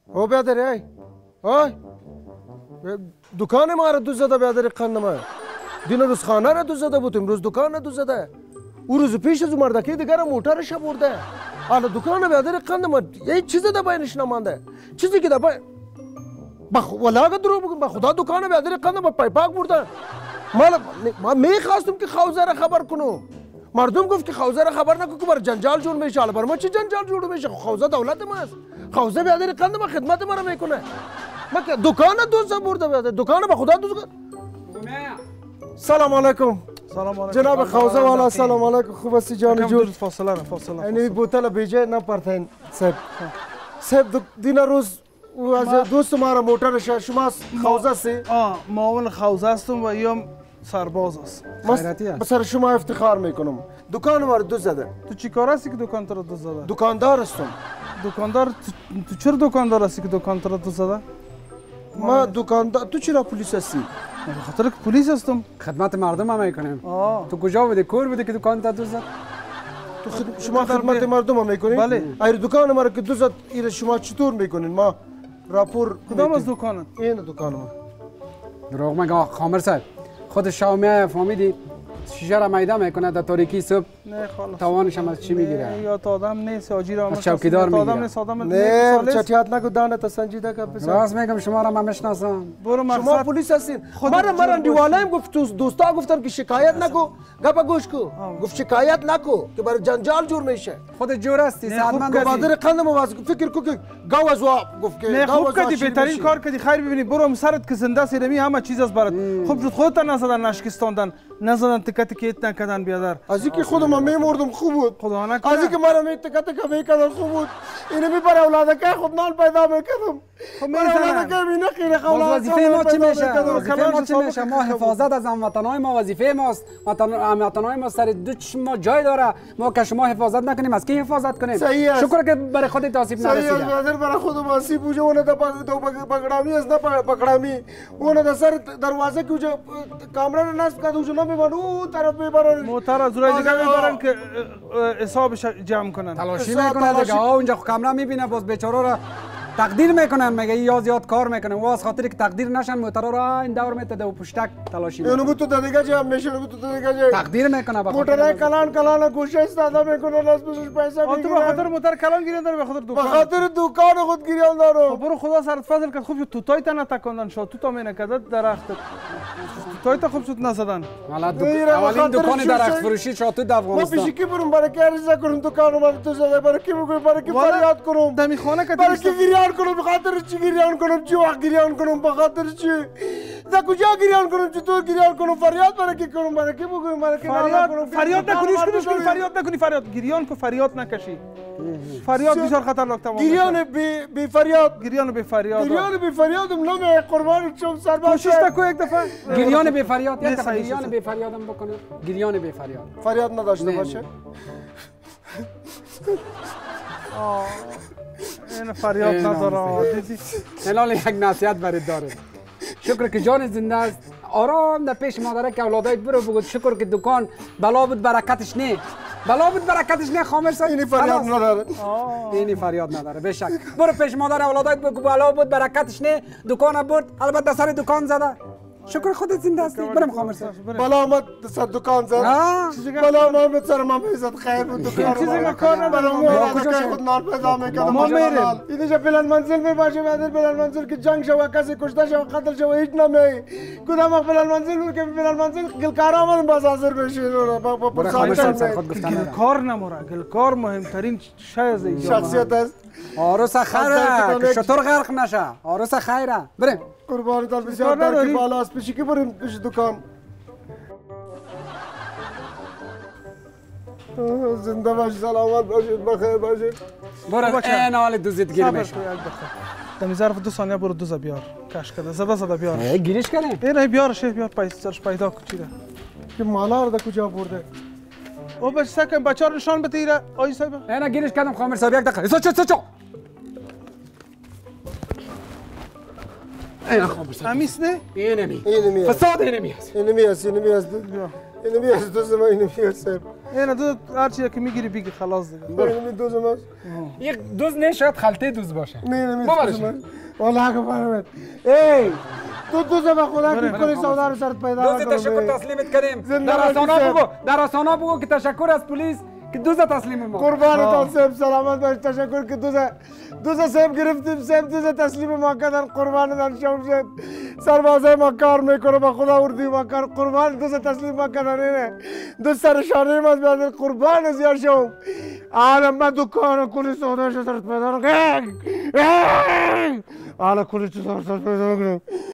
او بیادری ای های دکان ما را دوزده بیادری قندمه دینا روز خانه را دوزده بودیم روز دکان را دوزده او روز پیش از مردکی دیگر موترش برده حالا دکان بیادری قندمه یه چیزی در بینش نمانده چیزی که در بین ولا درو بگم خدا دکان بیادری قندمه پایپاک برده ما میخواستم که خوزه را خبر کنم مردم گفت که خوزه را خبر نکن که بر جنجال جور میشه حالا بر ما چه جنجال جور میشه خوزه دولت ماست خوزه بیادری قندمه خدمت ما را میکنه ما که دکان دوزده برده بیادر دکان به خدا دوزده سلام علیکم سلام علیکم جناب خوزه والا سلام علیکم خوب هستی جان جور فاصله اینی بوتل بیجه نپرتین صاحب دینا روز او از دوست ما را موترش شما خوزه سی معاون خوزه هستم و یا سرباز است به سر شما افتخار میکنم دکان ما را دوزده تو چی کار هستی که دکان تو را دوزده دکاندار هستم دکاندار تو چرا دکاندار هستی که دکان تو را دوزده ما دکاندار تو چرا پلیس هستی به خاطر که پلیس هستم خدمت مردم هم میکنیم تو کجا بودی کور بودی که دکان تا دوزد تو شما خدمت مردم هم میکنین بله ایر دکان ما را که دوزد ایر شما چطور میکنین ما راپور کدام از دکانت این دکان ما دروغ میگه خامر صاحب خود شامیه فهمیدی شیشه را میده میکنه در تاریکی صبح نه خلاص توانش هم از چی میگیره یا تا آدم نیست آجی را از چوکیدار میگیره آدم نیست آدم نه چټیات نگو دانه سنجیده که بسیار راست میگم شما را من میشناسم برو شما مقصد پلیس هستین مرا دیوانه گفت دوستا گفتن که شکایت نکو گپا گوش کو گفت شکایت نکو که برای جنجال جور میشه خود جور هستی سعادتمند هستی گوادر قند مواز فکر کو که گاو گفت که نه خوب کردی بهترین کار کردی خیر ببینی برو سرت که زنده سیرمی همه چیز از برات خوب شد خودت نزدن نشکستاندن نزدن تکت کیت نکردن بیادر از اینکه خودم میمردم خوب بود خدا نکنه از اینکه مرا تکت میکردن خوب بود اینو می بر اولاد که خود نان پیدا میکردم خب اولاد که می نخیره اولاد وظیفه ما چی میشه وظیفه ما چی میشه ما حفاظت از هموطنای ما وظیفه ماست هموطنای ما سر دو چشم ما جای داره ما که شما حفاظت نکنیم از کی حفاظت کنیم شکر که برای خودت آسیب نرسیده صحیح است برای خودم آسیب بوده اون دو پکڑامی است نه پکڑامی اون در سر دروازه که جو کامرا نصب کرد جو نمیبرن اون طرف میبرن موتر از روی دیگه میبرن که حسابش جمع کنن تلاشی میکنن دیگه اونجا کامرا میبینه باز بیچاره را تقدیر میکنن میگه یا زیاد کار میکنه و از خاطر که تقدیر نشن موتر را این دور میتده و پشتک تلاشی میکنه اینو تو دیگه جمع میشه تو دیگه جمع تقدیر میکنه به موتر کلان گوشه استفاده میکنن از بهش پیسه تو به خاطر موتر کلان گیرن داره به خاطر دکان به خاطر دکان خود گیران داره برو خدا سرت فضل کرد خوب شد تو تایت نتکوندن شد تو تا مینکدت درخت تایت خوب شد نزدن اولین دکان درخت فروشی شد تو افغانستان ما پیش کی برم برای کی عرضه کنم دکان ما تو زده برای کی بگم برای کی فریاد کنم دمی خانه که برای کی گریان کنم به خاطر چی گریان کنم چی وقت گریان کنم به خاطر چی دا کجا گریان کنم چطور گریان کنم فریاد برای کی کنم برای کی بگم برای کی فریاد نکنی فریاد نکنی فریاد گریان کو فریاد نکشی فریاد بسیار خطرناک تمام گریان بی فریاد گریان بی فریاد گریان بی فریاد نام قربان شم سرباز کوشش نکو یک دفعه گریان بی فریاد یک دفعه گریان بی فریادم بکنه گریان بی فریاد فریاد نداشته باشه این فریاد نداره دیدی الان یک نصیحت برات داره شکر که جان زنده است آرام در پیش مادره که اولادایت برو بگو شکر که دکان بلا بود برکتش نه بلا بود برکتش نه خامر صاحب اینی فریاد نداره اینی فریاد نداره به شک برو پیش مادر اولادایت بگو بلا بود برکتش نه دکان برد البته سر دکان زده شکر خودت زنده هستی برم خامر صاحب بلا آمد سر دکان زد بلا آمد سر ما میزد خیر بود دکان چیزی کار نداره ما خود نال پیدا میکنم ما میریم اینجا بلند منزل می باشه بعد بلند منزل که جنگ شوه کسی کشته شوه قتل شوه هیچ نمی کدام وقت بلند منزل بود که بلند منزل گلکار آمد باز حاضر بشه گلکار نموره گلکار مهمترین شای از اینجا شخصیت است آروس خیره که شطور غرق نشه آروس خیره بریم قربان دل بسیار در که بالا است پیشی که بریم پیش دکان زنده باشید سلامت باشید بخیر باشید برو این حال دوزید گیر میشه دمی ظرف 2 ثانیه برو دوزا بیار کش کده زده بیار گیرش کنه این بیارش بیار پیسش پیدا کچیده که مالا رو کجا برده او بچه سکن بچه ها نشان بتیره آجی صاحب اینا گیرش کردم خامر صاحب یک دقیقه سوچو اینا خامر صاحب امیس نه اینمی فساد اینمی هست اینمی هست تو زمان اینمی هست اینا دو هر چیزی که میگیری بگی خلاص دیگه. نمی دوز ماست. یک دوز نه شاید خلطه دوز باشه. نمی دوز ماست. والله که فهمت. ای تو دوز با خدا که کلی سودا رو سرت پیدا دوز تشکر تسلیمت کردیم. در آسانا بگو که تشکر از پلیس که دوز تسلیم ما. قربانتان سیب سلامت باش تشکر که دوز سیب گرفتیم سیب دوز تسلیم ما کردن قربانتان شما شد سربازای ما کار میکنه با خدا اردی ما کار قربان دوز تسلیم ما کردن اینه دوز سرشانه ما بیادر قربان زیاد شما حالا من دکان کلی سوداش سرت پیدا کنم حالا کلی سوداش سرت پیدا کنم